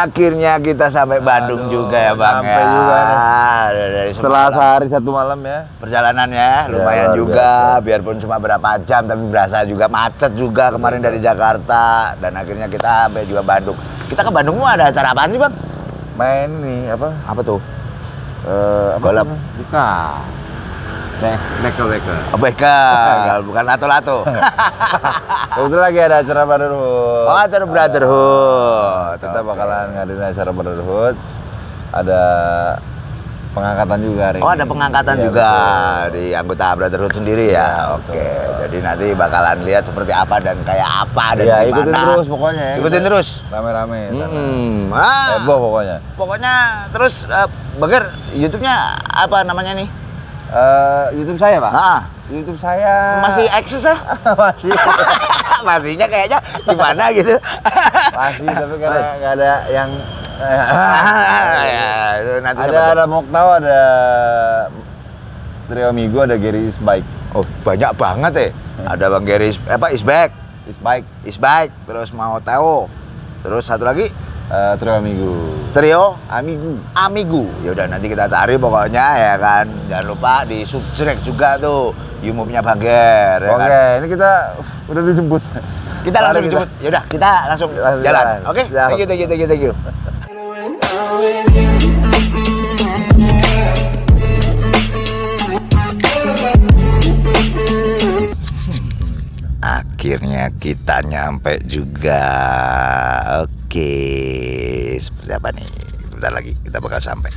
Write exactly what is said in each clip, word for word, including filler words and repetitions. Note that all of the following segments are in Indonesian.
Akhirnya kita sampai Bandung Aduh, juga ya Bang sampai ya. Juga nih. Dari Setelah sehari satu malam ya. Perjalanan ya, lumayan ya, juga. Biasa. Biarpun cuma berapa jam, tapi berasa juga macet juga kemarin dari Jakarta. Dan akhirnya kita sampai juga Bandung. Kita ke Bandung mau ada acara apaan sih Bang? Main nih apa? Apa tuh? Uh, Golap. Bukan. Bekel, bekel. Oh, bekel, bukan lato-lato. Kebetulan lagi ada acara Brotherhood. Oh, acara Brotherhood. Kita bakalan ngadain acara Brotherhood. Ada pengangkatan juga hari Oh, ini. ada pengangkatan ya, juga betul. di anggota Brotherhood sendiri ya. ya Oke. Betul. Jadi nanti bakalan lihat seperti apa dan kayak apa dan ya, gimana. ikutin terus pokoknya ya. Ikutin terus. Rame-rame. Hmm. Ah. Heboh pokoknya. Pokoknya terus uh, Bager, YouTube-nya apa namanya nih? Uh, YouTube saya Pak? Ah. YouTube saya masih eksis ya? Masih. Masihnya kayaknya gimana gitu. Masih, tapi karena nggak ada yang ya, itu nanti ada ada Moktau, ada Trio Migo, ada Gary Isbike. Oh, banyak banget ya. Hmm. Ada Bang Gary apa Isbike, Isbike, Isbike, terus mau Teo. Terus satu lagi Uh, Trio Amigo. Trio Amigo. Amigo. Ya udah nanti kita cari pokoknya ya kan. Jangan lupa di subscribe juga tuh YouTube-nya Bang Ger. Ya Oke, kan? ini kita uh, udah dijemput. Kita langsung dijemput. Ya udah, kita langsung, langsung jalan. jalan. Oke? Okay? Thank you, thank you, thank you, thank you. Akhirnya kita nyampe juga. Oke, seperti apa nih? Sebentar lagi kita bakal sampai.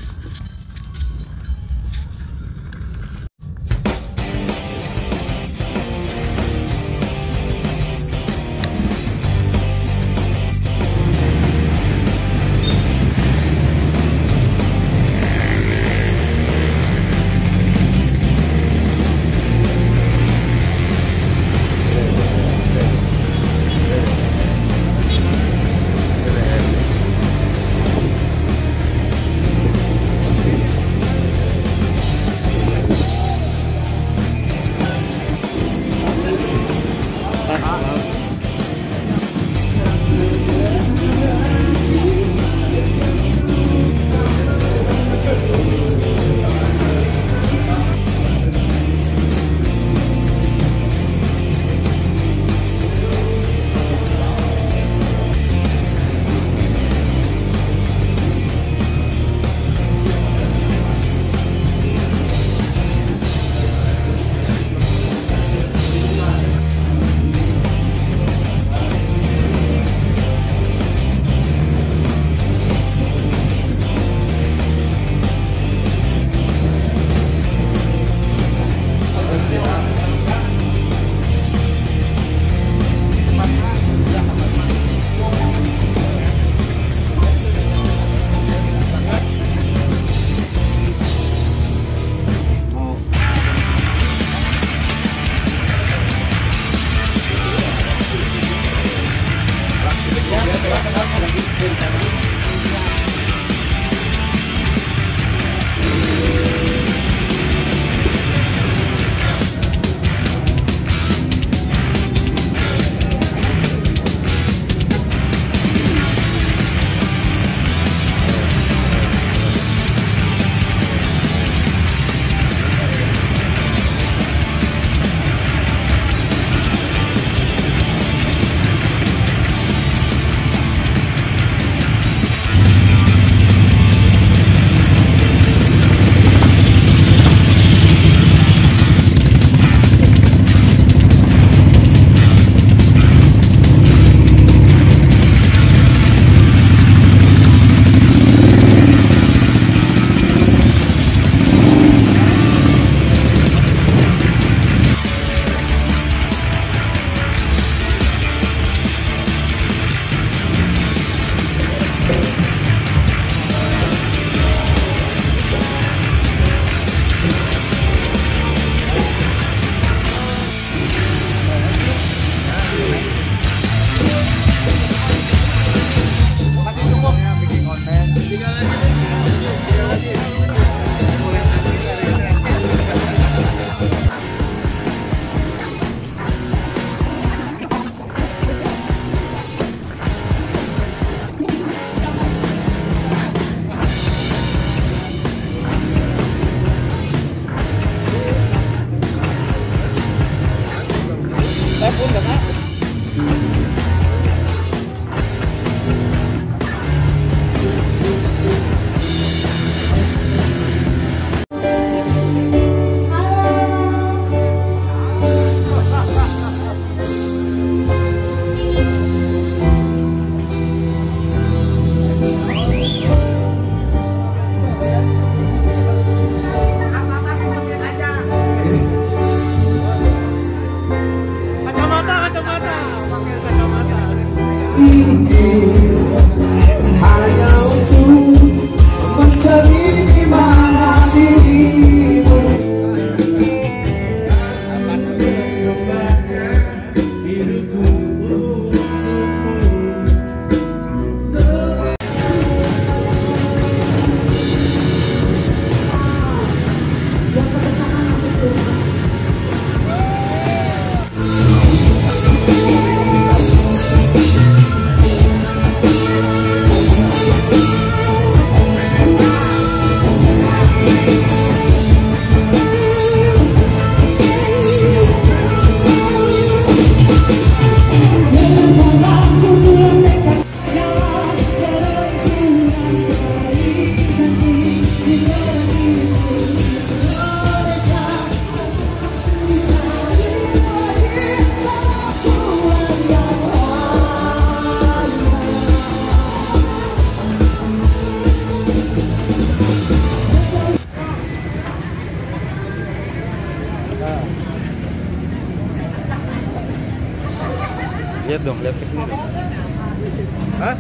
Lihat dong, lihat ke sini dong. Hah?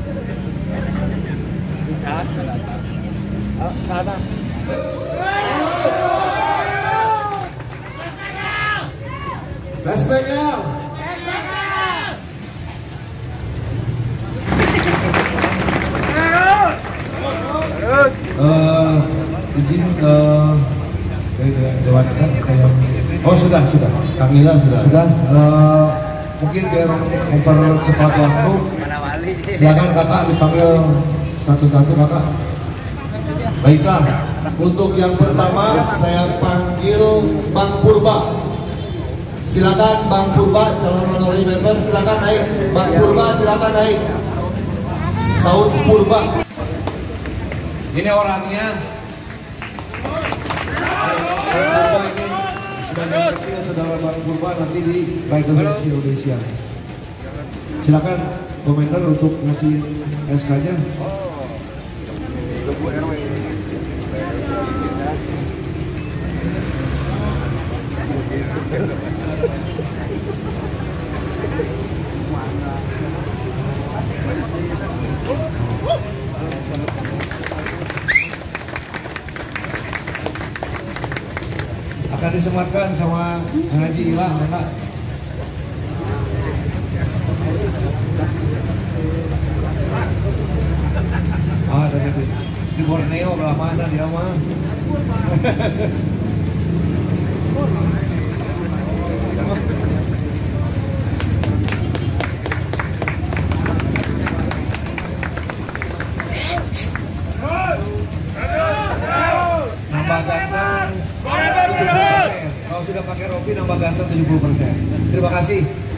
Lihat ke atas. Oh, ke atas. Flashback ya. Uh, izin uh, dari Dewan Adat kita yang oh sudah sudah Kang Ila sudah sudah uh, mungkin biar mempercepat waktu silakan kakak dipanggil satu-satu kakak. Baiklah, untuk yang pertama saya panggil Bang Purba. Silakan Bang Purba, calon honorary member, silakan naik. Bang Purba silakan naik. Saud Purba. Ini orangnya. Bang Purba ini sebagai kecil saudara Bang Purba nanti di Baik Indonesia. Silakan komentar untuk ngasih S K-nya. Akan disematkan sama Haji Ilah, Kak. Ah, ada gitu. Di Borneo belah mana dia mah? Nambah ganteng tujuh puluh persen. Kalau sudah pakai rompi nambah ganteng tujuh puluh persen. Terima kasih.